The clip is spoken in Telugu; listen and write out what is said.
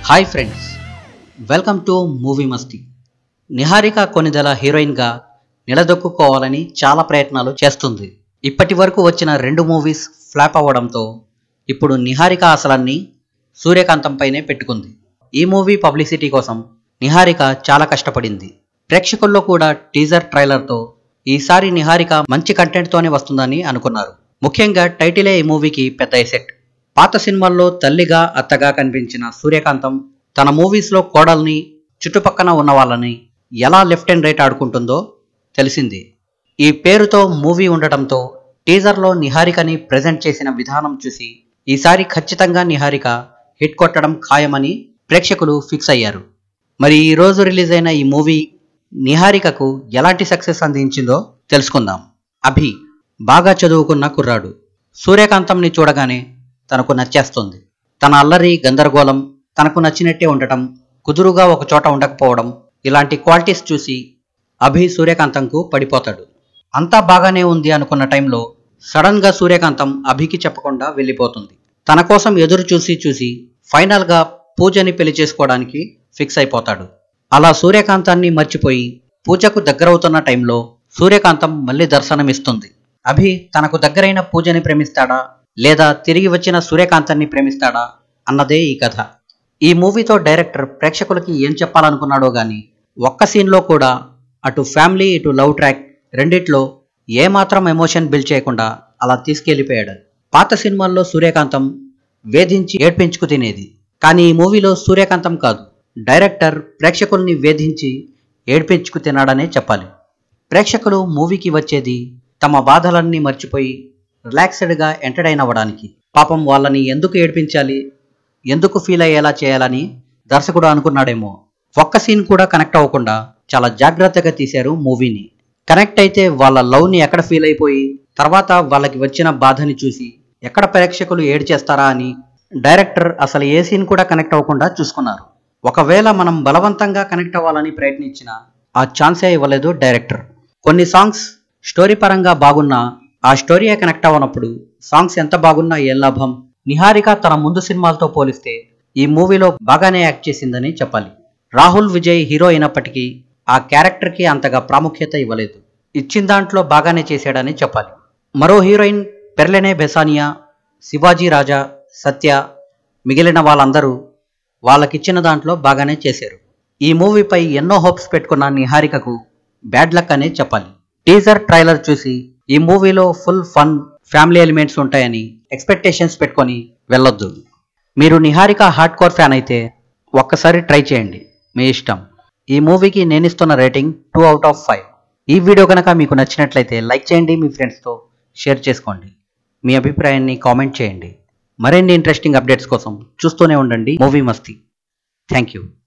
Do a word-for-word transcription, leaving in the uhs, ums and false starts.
Hi friends, welcome to movie Masti. Niharika Konidela హీరోయిన్గా నిలదొక్కుకోవాలని చాలా ప్రయత్నాలు చేస్తుంది. ఇప్పటి వరకు వచ్చిన రెండు మూవీస్ ఫ్లాప్ అవ్వడంతో ఇప్పుడు నిహారిక ఆశలన్నీ సూర్యకాంతంపైనే పెట్టుకుంది. ఈ మూవీ పబ్లిసిటీ కోసం నిహారిక చాలా కష్టపడింది. ప్రేక్షకుల్లో కూడా టీజర్ ట్రైలర్తో ఈసారి నిహారిక మంచి కంటెంట్తోనే వస్తుందని అనుకున్నారు. ముఖ్యంగా టైటిలే ఈ మూవీకి పెద్ద ఎసెట్. పాత సినిమాల్లో తల్లిగా అత్తగా కనిపించిన సూర్యకాంతం తన మూవీస్లో కోడల్ని, చుట్టుపక్కన ఉన్న వాళ్ళని ఎలా లెఫ్ట్ అండ్ రైట్ ఆడుకుంటుందో తెలిసింది. ఈ పేరుతో మూవీ ఉండటంతో టీజర్లో నిహారికని ప్రజెంట్ చేసిన విధానం చూసి ఈసారి ఖచ్చితంగా నిహారిక హిట్ కొట్టడం ఖాయమని ప్రేక్షకులు ఫిక్స్ అయ్యారు. మరి ఈరోజు రిలీజ్ అయిన ఈ మూవీ నిహారికకు ఎలాంటి సక్సెస్ అందించిందో తెలుసుకుందాం. అభి బాగా చదువుకున్న కుర్రాడు. సూర్యకాంతంని చూడగానే తనకు నచ్చేస్తుంది. తన అల్లరి, గందరగోళం, తనకు నచ్చినట్టే ఉండటం, కుదురుగా ఒక చోట ఉండకపోవడం, ఇలాంటి క్వాలిటీస్ చూసి అభి సూర్యకాంతంకు పడిపోతాడు. అంతా బాగానే ఉంది అనుకున్న టైంలో సడన్గా సూర్యకాంతం అభికి చెప్పకుండా వెళ్ళిపోతుంది. తన కోసం ఎదురు చూసి చూసి ఫైనల్గా పూజని పెళ్లి చేసుకోవడానికి ఫిక్స్ అయిపోతాడు. అలా సూర్యకాంతాన్ని మర్చిపోయి పూజకు దగ్గరవుతున్న టైంలో సూర్యకాంతం మళ్ళీ దర్శనమిస్తుంది. అభి తనకు దగ్గరైన పూజని ప్రేమిస్తాడా లేదా తిరిగి వచ్చిన సూర్యకాంతాన్ని ప్రేమిస్తాడా అన్నదే ఈ కథ. ఈ మూవీతో డైరెక్టర్ ప్రేక్షకులకి ఏం చెప్పాలనుకున్నాడో గానీ ఒక్క సీన్లో కూడా అటు ఫ్యామిలీ ఇటు లవ్ ట్రాక్ రెండిట్లో ఏమాత్రం ఎమోషన్ బిల్డ్ చేయకుండా అలా తీసుకెళ్లిపోయాడు. పాత సినిమాల్లో సూర్యకాంతం వేధించి ఏడ్పించుకు తినేది, కానీ ఈ మూవీలో సూర్యకాంతం కాదు, డైరెక్టర్ ప్రేక్షకుల్ని వేధించి ఏడ్పించుకు తినాడనే చెప్పాలి. ప్రేక్షకులు మూవీకి వచ్చేది తమ బాధలన్నీ మర్చిపోయి రిలాక్స్డ్గా ఎంటర్టైన్ అవ్వడానికి. పాపం వాళ్ళని ఎందుకు ఏడ్పించాలి, ఎందుకు ఫీల్ అయ్యేలా చేయాలని దర్శకుడు అనుకున్నాడేమో. ఒక్క సీన్ కూడా కనెక్ట్ అవ్వకుండా చాలా జాగ్రత్తగా తీశారు మూవీని. కనెక్ట్ అయితే వాళ్ళ లవ్ని ఎక్కడ ఫీల్ అయిపోయి తర్వాత వాళ్ళకి వచ్చిన బాధని చూసి ఎక్కడ ప్రేక్షకులు ఏడ్ చేస్తారా అని డైరెక్టర్ అసలు ఏ సీన్ కూడా కనెక్ట్ అవ్వకుండా చూసుకున్నారు. ఒకవేళ మనం బలవంతంగా కనెక్ట్ అవ్వాలని ప్రయత్నించినా ఆ ఛాన్సే ఇవ్వలేదు డైరెక్టర్. కొన్ని సాంగ్స్ స్టోరీ పరంగా బాగున్నా ఆ స్టోరీయే కనెక్ట్ అవ్వనప్పుడు సాంగ్స్ ఎంత బాగున్నా ఏం లాభం. నిహారిక తన ముందు సినిమాలతో పోలిస్తే ఈ మూవీలో బాగానే యాక్ట్ చేసిందని చెప్పాలి. రాహుల్ విజయ్ హీరో అయినప్పటికీ ఆ క్యారెక్టర్కి అంతగా ప్రాముఖ్యత ఇవ్వలేదు. ఇచ్చిన దాంట్లో బాగానే చేశాడని చెప్పాలి. మరో హీరోయిన్ పెర్లెనే బెసానియా, శివాజీ రాజా, సత్య, మిగిలిన వాళ్ళందరూ వాళ్ళకిచ్చిన దాంట్లో బాగానే చేశారు. ఈ మూవీపై ఎన్నో హోప్స్ పెట్టుకున్న నిహారికకు బ్యాడ్ లక్ అనే చెప్పాలి. టీజర్ ట్రైలర్ చూసి ఈ మూవీలో ఫుల్ ఫన్, ఫ్యామిలీ ఎలిమెంట్స్ ఉంటాయని ఎక్స్పెక్టేషన్స్ పెట్టుకొని వెళ్ళొద్దు. మీరు నిహారిక హార్డ్ కోర్ ఫ్యాన్ అయితే ఒక్కసారి ట్రై చేయండి, మీ ఇష్టం. ఈ మూవీకి నేను ఇస్తున్న rating two out of five. ఈ వీడియో కనుక మీకు నచ్చినట్లయితే లైక్ చేయండి, మీ ఫ్రెండ్స్తో షేర్ చేసుకోండి, మీ అభిప్రాయాన్ని కామెంట్ చేయండి. మరిన్ని ఇంట్రెస్టింగ్ అప్డేట్స్ కోసం చూస్తూనే ఉండండి మూవీ మస్తి. Thank you.